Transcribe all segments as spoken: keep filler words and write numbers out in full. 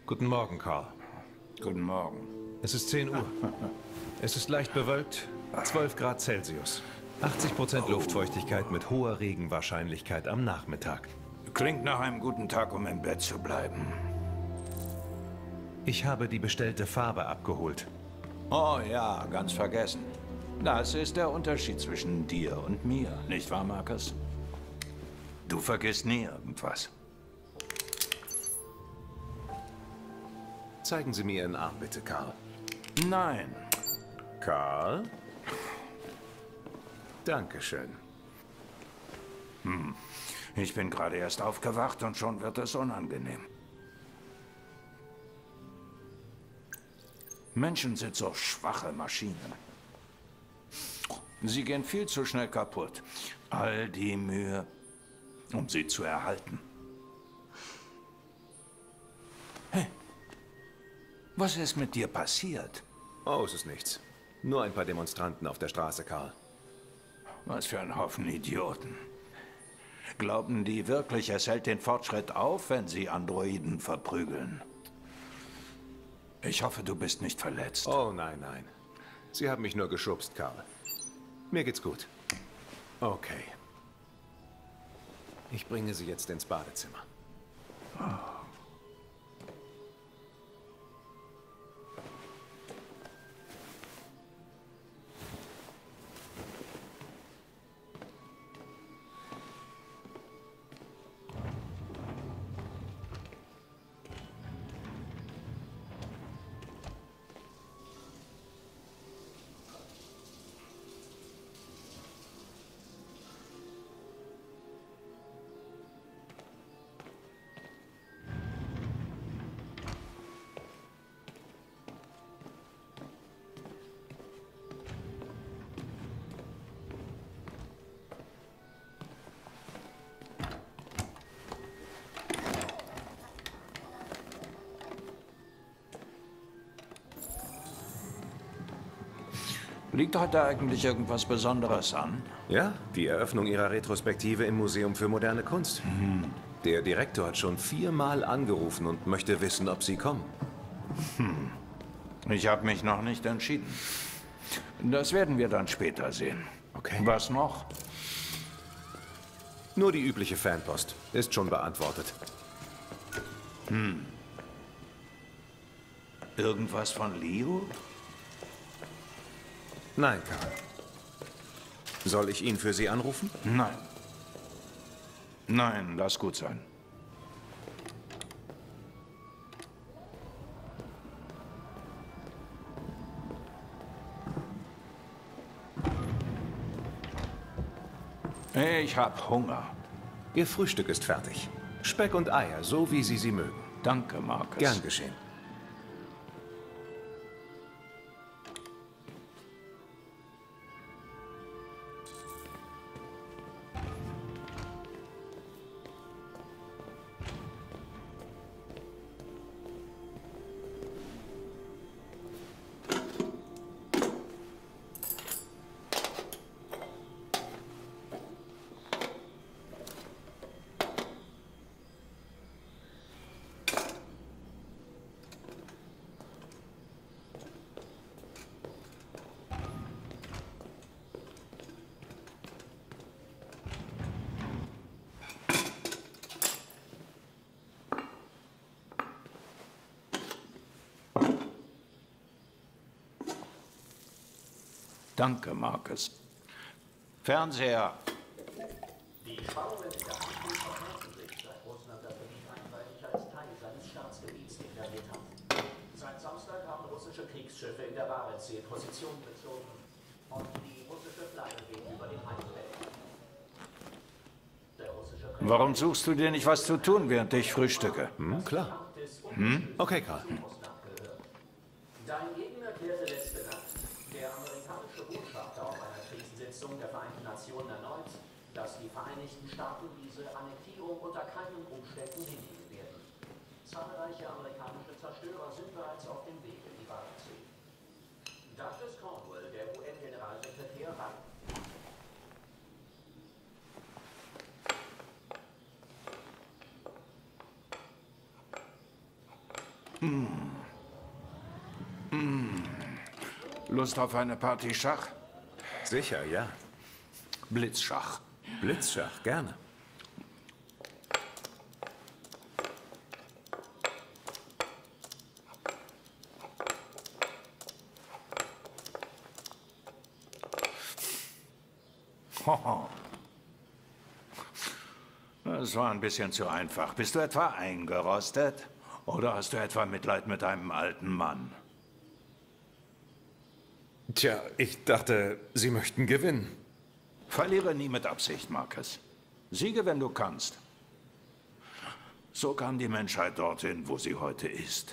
Guten Morgen, Carl. Guten Morgen. Es ist zehn Uhr. Es ist leicht bewölkt, zwölf Grad Celsius. achtzig Prozent Luftfeuchtigkeit mit hoher Regenwahrscheinlichkeit am Nachmittag. Klingt nach einem guten Tag, um im Bett zu bleiben. Ich habe die bestellte Farbe abgeholt. Oh ja, ganz vergessen. Das ist der Unterschied zwischen dir und mir, nicht wahr, Marcus? Du vergisst nie irgendwas. Zeigen Sie mir Ihren Arm, bitte, Carl. Nein. Carl? Dankeschön. Hm. Ich bin gerade erst aufgewacht und schon wird es unangenehm. Menschen sind so schwache Maschinen. Sie gehen viel zu schnell kaputt. All die Mühe, um sie zu erhalten. Hey, was ist mit dir passiert? Oh, es ist nichts. Nur ein paar Demonstranten auf der Straße, Carl. Was für ein Haufen Idioten. Glauben die wirklich, es hält den Fortschritt auf, wenn sie Androiden verprügeln? Ich hoffe, du bist nicht verletzt. Oh, nein, nein. Sie haben mich nur geschubst, Carl. Mir geht's gut. Okay. Ich bringe Sie jetzt ins Badezimmer. Oh. Liegt heute eigentlich irgendwas Besonderes an? Ja, die Eröffnung Ihrer Retrospektive im Museum für moderne Kunst. Hm. Der Direktor hat schon viermal angerufen und möchte wissen, ob Sie kommen. Hm. Ich habe mich noch nicht entschieden. Das werden wir dann später sehen. Okay. Was noch? Nur die übliche Fanpost. Ist schon beantwortet. Hm. Irgendwas von Leo? Nein, Carl. Soll ich ihn für Sie anrufen? Nein. Nein, lass gut sein. Ich hab Hunger. Ihr Frühstück ist fertig. Speck und Eier, so wie Sie sie mögen. Danke, Marcus. Gern geschehen. Danke, Marcus. Fernseher. Die Bauern der Handel veröffentlicht, seit Russland das Gebiet eindeutig als Teil seines Staatsgebiets deklariert hat. Seit Samstag haben russische Kriegsschiffe in der Barentssee Position bezogen und die russische Flagge gegenüber dem Eisfeld. Der russische Präsident Warum suchst du dir nicht was zu tun, während ich frühstücke? Hm, klar. Hm? Okay, Carl. Dein Gegner erklärte letzte Nacht, der amerikanische Botschafter auf einer Krisensitzung der Vereinten Nationen erneut, dass die Vereinigten Staaten diese Annektierung unter keinen Umständen hinnehmen werden. Zahlreiche amerikanische Zerstörer sind bereits auf dem Weg in die Barentssee. Douglas Cornwell, der U N-Generalsekretär, war Hm. Hm. Lust auf eine Partie Schach? Sicher, ja. Blitzschach. Blitzschach, gerne. Hoho. Das war ein bisschen zu einfach. Bist du etwa eingerostet? Oder hast du etwa Mitleid mit einem alten Mann? Tja, ich dachte, Sie möchten gewinnen. Verliere nie mit Absicht, Marcus. Siege, wenn du kannst. So kam die Menschheit dorthin, wo sie heute ist.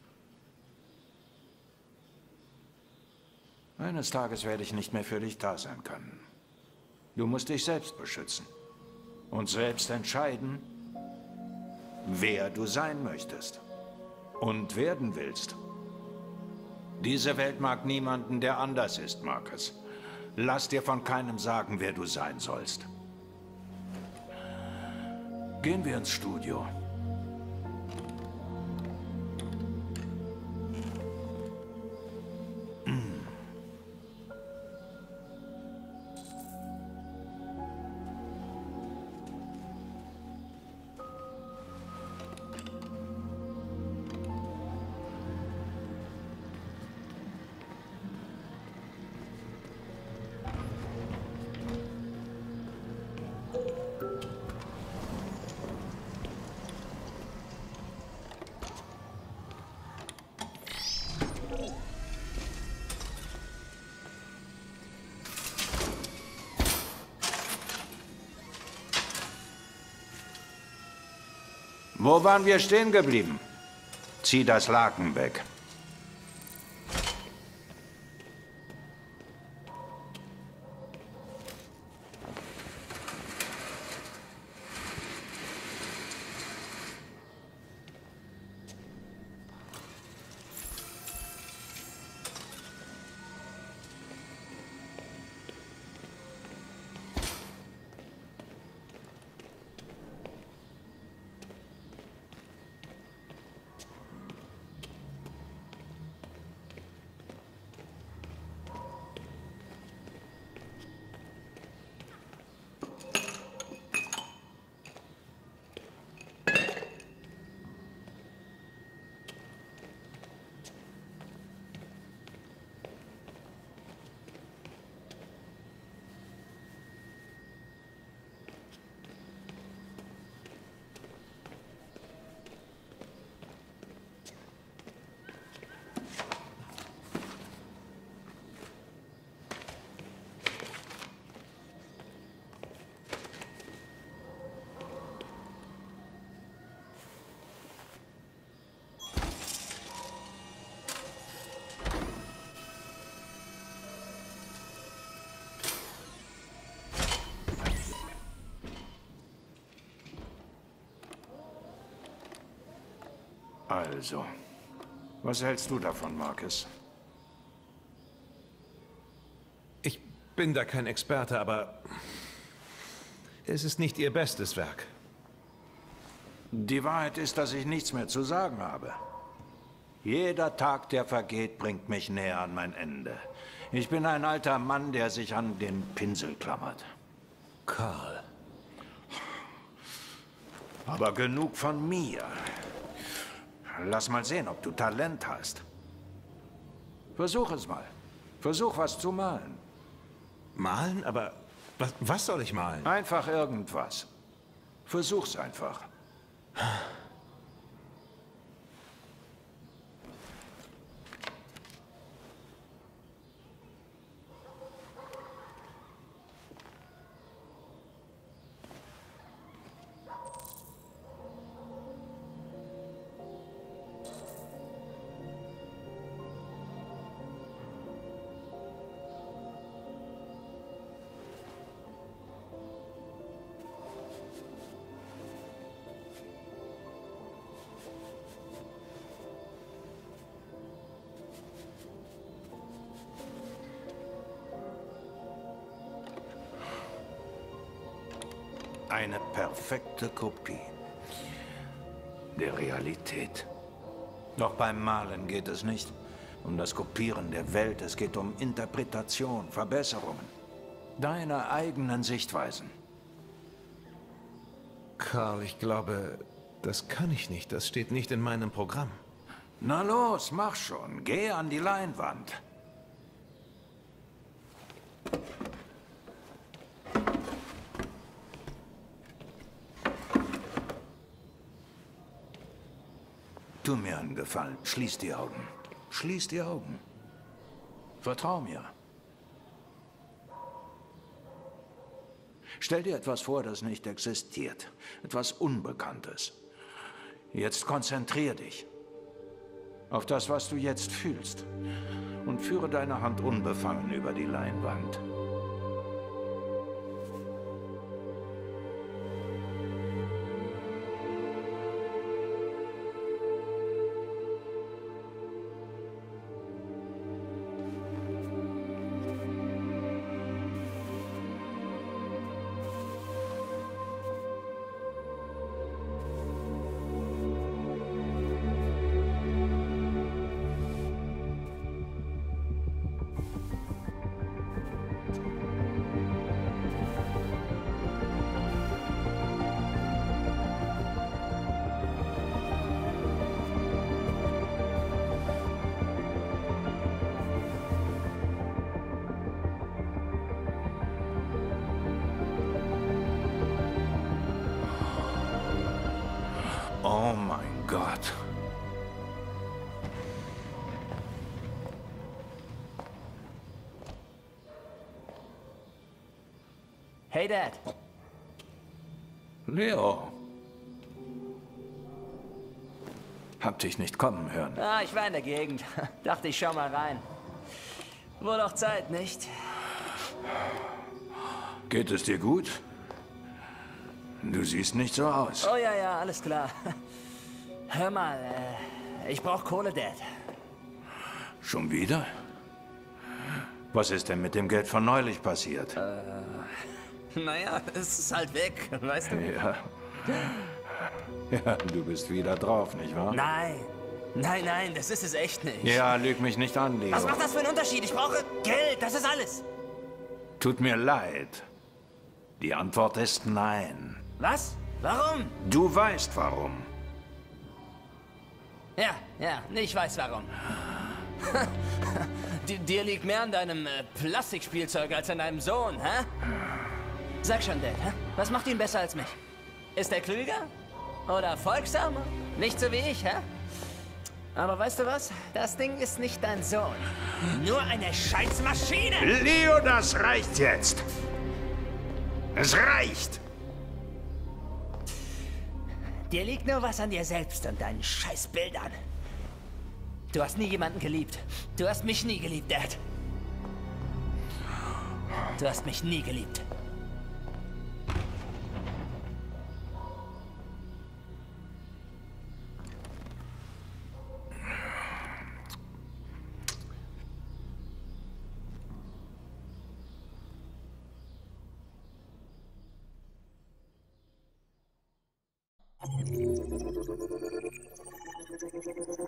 Eines Tages werde ich nicht mehr für dich da sein können. Du musst dich selbst beschützen und selbst entscheiden, wer du sein möchtest und werden willst. Diese Welt mag niemanden, der anders ist, Marcus. Lass dir von keinem sagen, wer du sein sollst. Gehen wir ins Studio. Wo waren wir stehen geblieben? Zieh das Laken weg. Also, was hältst du davon, Marcus? Ich bin da kein Experte, aber es ist nicht Ihr bestes Werk. Die Wahrheit ist, dass ich nichts mehr zu sagen habe. Jeder Tag, der vergeht, bringt mich näher an mein Ende. Ich bin ein alter Mann, der sich an den Pinsel klammert. Carl. Aber genug von mir. Lass mal sehen, ob du Talent hast. Versuch es mal. Versuch, was zu malen. Malen? Aber was, was soll ich malen? Einfach irgendwas. Versuch's einfach. Eine perfekte Kopie der Realität. Doch beim Malen geht es nicht um das Kopieren der Welt, es geht um Interpretation, Verbesserungen. Deine eigenen Sichtweisen. Karl, ich glaube, das kann ich nicht. Das steht nicht in meinem Programm. Na los, mach schon. Geh an die Leinwand. Tu mir einen Gefallen. Schließ die Augen. Schließ die Augen. Vertrau mir. Stell dir etwas vor, das nicht existiert. Etwas Unbekanntes. Jetzt konzentrier dich auf das, was du jetzt fühlst. Und führe deine Hand unbefangen über die Leinwand. Oh mein Gott. Hey, Dad. Leo. Hab dich nicht kommen hören. Ah, ich war in der Gegend. Dachte, ich schau mal rein. Wohl auch Zeit, nicht? Geht es dir gut? Du siehst nicht so aus. Oh ja, ja, alles klar. Hör mal, äh, ich brauch Kohle, Dad. Schon wieder? Was ist denn mit dem Geld von neulich passiert? Äh, naja, es ist halt weg, weißt du? Ja. Ja, du bist wieder drauf, nicht wahr? Nein, nein, nein, das ist es echt nicht. Ja, lüg mich nicht an, Leo. Was macht das für einen Unterschied? Ich brauche Geld, das ist alles. Tut mir leid. Die Antwort ist nein. Was? Warum? Du weißt warum. Ja, ja, ich weiß warum. Di- Dir liegt mehr an deinem äh, Plastikspielzeug als an deinem Sohn, hä? Sag schon, Dad, hä? Was macht ihn besser als mich? Ist er klüger? Oder folgsamer? Nicht so wie ich, hä? Aber weißt du was? Das Ding ist nicht dein Sohn. Nur eine Scheißmaschine! Leo, das reicht jetzt. Es reicht. Dir liegt nur was an dir selbst und deinen Scheißbildern. Du hast nie jemanden geliebt. Du hast mich nie geliebt, Dad. Du hast mich nie geliebt. Thank you.